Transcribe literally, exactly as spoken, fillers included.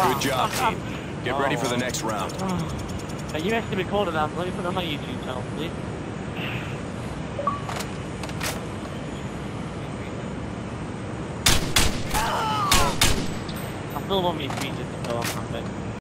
Good job, team. Get ready for the next round. Are you actually recording that? Let me put it on my YouTube channel, please. I still want me to feature to go on campaign.